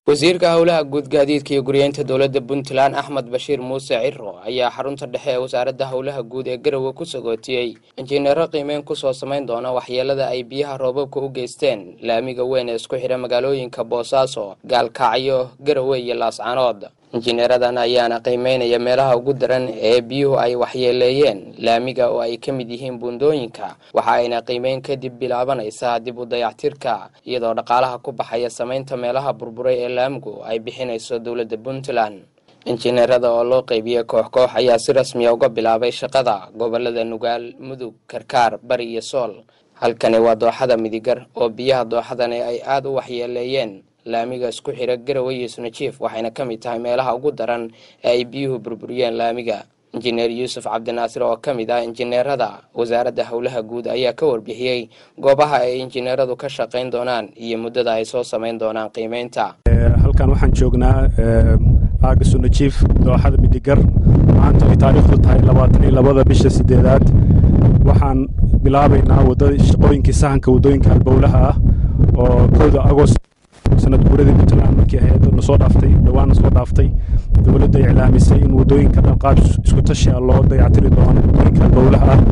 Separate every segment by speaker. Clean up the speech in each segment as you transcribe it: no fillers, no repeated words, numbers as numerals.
Speaker 1: wasiirka howlaha guud gaadiidka iyo guryeynta dowladda Puntland Axmed Bashiir Muuse Cirro ayaa xarunta dhexe ee wasaaradda howlaha guud ee Garowe ku sagootiyay injineero qiimeyn ku soo sameyn doona waxyeelada ay biyaha roobabka u geysteen laamiga weyn ee isku xidha magaalooyinka Boosaaso, Gaalkacyo, Garowe iyo Laascaanood. injineeradan ayaana qiimeynaya meelaha ugu daran ee biyuhu ay waxyeeleeyeen laamiga oo ay ka mid yihiin buundooyinka, waxa ayna qiimeyn kadib bilaabanaysaa dib u dayactirka iyadoo dhaqaalaha ku baxaya sameynta meelaha burburay ee laamigu ay bixinayso dowladda Puntland. injineerada oo loo qaybiyay koox ayaa si rasmi ah uga bilaabay shaqada gobolada Nugaal, Mudug, Karkaar, Bari iyo Sool. halkani waa dooxada Midigar oo biyaha dooxadan ay aad u waxyeeleeyeen laamiga isku xidha Garowe iyo Sunajiif, waxayna ka mid tahay meelaha ugu daran ee ay biyuhu burburiyeen laamiga. injineer Yuusuf Cabdinaasir oo ka mid ah injineerada wasaaradda howlaha guud ayaa ka warbixiyay goobaha ay injineeradu ka shaqeyn doonaan iyo muddada ay soo sameyn doonaan qiimeynta.
Speaker 2: halkan waxaan joognaa aaga Sunajiif dooxada Midigar, maanta ay taariikhdu tahay 22 bisha 8aad. waxaan bilaabaynaa wadada shaqooyinkii sahanka wadooyinka halbowlaha ah oo 1 Agost sanad guuradii Puntland markii hay'addu soo dhaaftay dhawaan soo dhaaftay dawladda iclaamisay in wadooyinka qaab isku tashi ah loo dayactiri doono wadooyinka halbowlaha ah.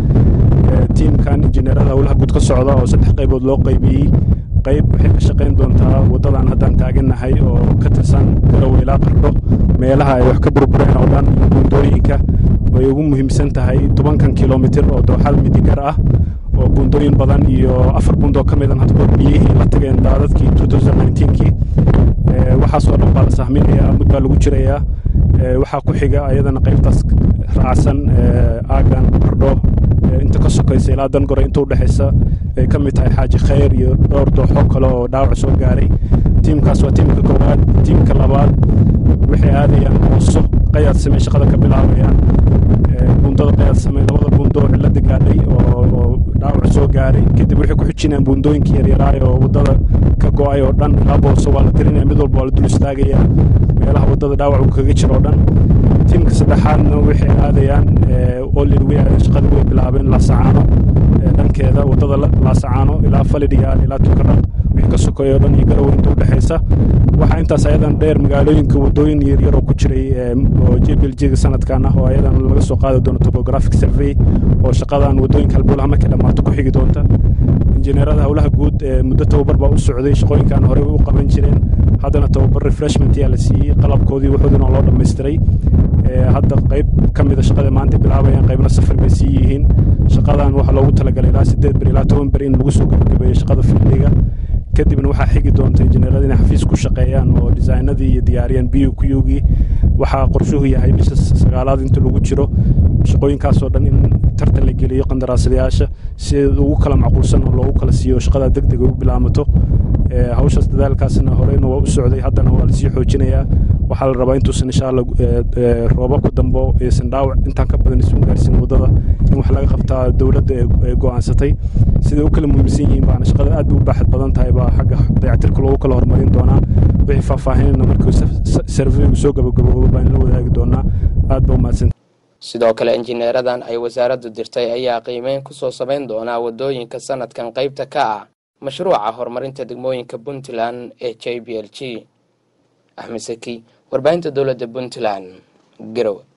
Speaker 2: tiimkan injineerada howlaha guud ka socda oo 3 qaybood loo qaybiyay qayb waxay ka shaqeyn doontaa wadadan haddaan taaganahay oo ka tirsan Garowe ilaa Qardho, meelaha ay wax ka burbureen oo dhan buundooyinka way ugu muhiimsan tahay 10 kiiloomitir oo dooxada Midigar ah oo buundooyin badan iyo 4 buundo ka mid ah hadda biyihii la tageen daadadkii 2019kii. waxaa soo dhan baa sahminaya muddo lagu jirayaa. waxaa ku xiga ayadana qaybtaas raacsan aagan Qardho inta ka sokaysa ilaa Dangore inta u dhaxaysa ay ka mid tahay Xaaji Khayr iyo dhowr dooxo kale oo dhaawac soo gaaray. tiimkaas waa tiimka koowaad. tiimka labaad waxay aadayaan Hooso qayaad samee shaqada ka bilaabayaan buundada qayaad samee labada buundo cilada gaadhay oo dhaawac soo gaaray kadib waxay ku xijinayaan buundooyinkii yaryaraay oo wadada ka go'ay oo dhan ilaa Booso waa la tirinaya mid walba waa la dul istaagaya meelaha wadada dhaawac uu kaga jiro oo dhan. tiimka saddexaadna waxay aadayaan olil way shaqada way bilaabeen Laascaano dhankeeda wadada Laascaano ilaa Falidhiyaal ilaa Tukaraq wixii ka sokoyo dhan iyo Garowe inta u dhaxaysa. waxaa intaas ayadan dheer magaalooyinka wadooyin yaryar oo ku jiray oo JPLG sanadkan ah oo ayadan laga soo qaadi doono topographic survey oo shaqadan wadooyinka halbowlaha markay dhamaato ku xigi doonta. injineerada howlaha guud muddo tababar baa u socday, shaqooyinkan hore u qaban jireen, haddana tababar refreshment ayaa la siiyay, qalabkoodii wuxuuna loo dhammaystiray. hadda qayb ka mid ah shaqada maanta bilaabayaan, qaybna safar bay sii yihiin. shaqadan waxa loogu talagalay ilaa 8 bil ilaa 10 bil in lagu soo gabagabeeyo shaqada fiildiga. kadibna waxaa xigi doonta injineerada inay xafiis ku shaqeeyaan oo design-adii iyo diyaariyaan BOQ-gii. waxaa qorshuhu yahay bisha 9aad inta lagu jiro shaqooyinkaas oo dhan in tartan la geliyo qandaraaslayaasha si ugu kala macquulsan oo loogu kala siiyo shaqada degdeg u bilaamato. hawshaas dadaalkaasna horeyna waa u socday, haddana waa la sii xoojinayaa. waxaa la rabaa intuusan insha Allah roobabka dambe aysan dhaawac intaan ka badan isu gaarsiin wadada in wax laga qabtaa dawladda ee go'aansatay. sida u kala muhiimsan yihiin baana shaqada aad u baaxad badan tahay baa xagga dayactirka loogu kala hormarin doonaa. wixii faahfaahinayna markii survey soo gabagaboobo baan la wadaagi doonaa. aad baa u mahadsan.
Speaker 1: sidoo kale injineeradan ay wasaaraddu dirtay ayaa qiimeyn ku soo sameyn doona wadooyinka sanadkan qaybta ka ah mashruuca horumarinta degmooyinka Puntland ee JPLG. Axmed Saki, warbaahinta dowladda Puntland, Garowe.